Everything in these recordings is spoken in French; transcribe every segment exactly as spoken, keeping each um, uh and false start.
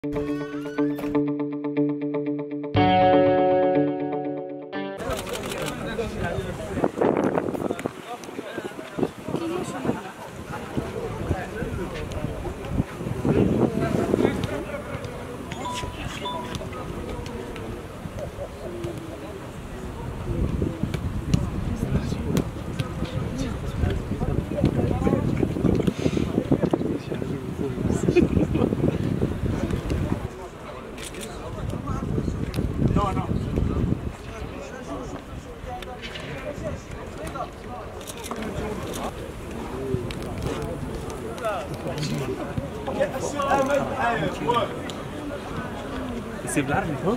No, no. C'est بالعربي فوق.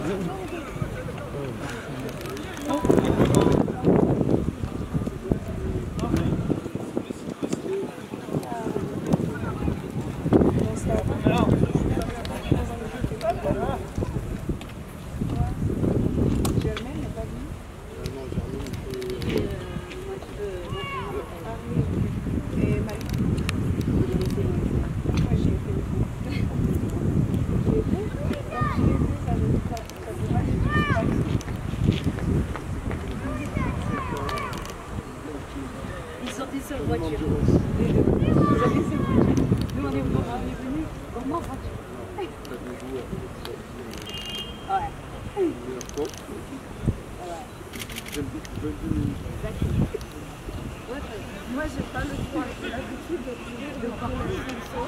Sur voiture. Vous avez ces voitures. Nous on est venus vraiment en voiture. Ouais. Ouais. Moi j'ai pas le droit, j'ai l'habitude de prendre le sponsor.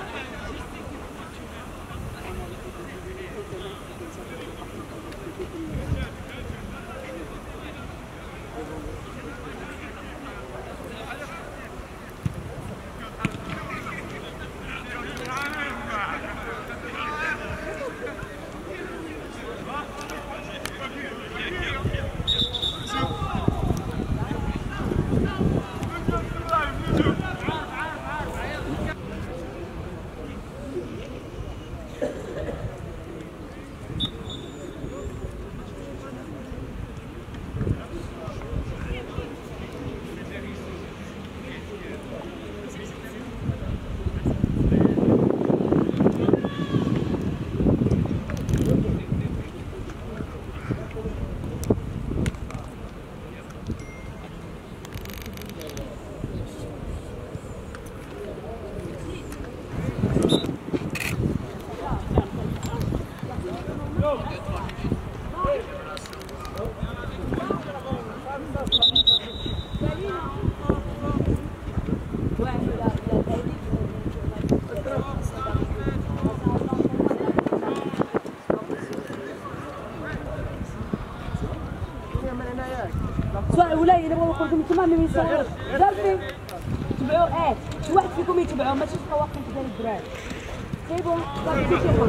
ولا الا بغاو يخرجوا من تما ما يصوروش ضربي تبعوا اه شي واحد فيكم يتبعوا ماشي تبقاو واقفين كدا الدراري سي بون صافي تيخرج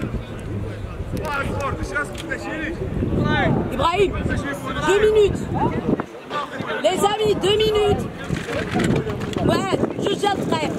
Ibrahim deux minutes les amis deux minutes ouais juste jette frère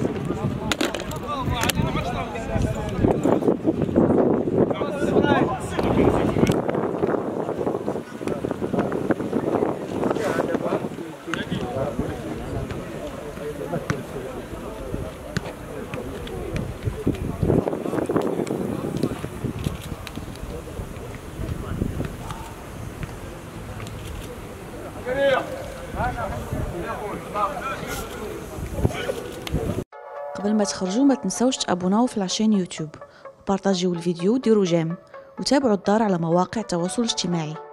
قبل ما تخرجوا ما تنسوش تابوناو في العشان يوتيوب وبارطاجيو الفيديو وديروا جيم وتابعوا الدار على مواقع التواصل الاجتماعي.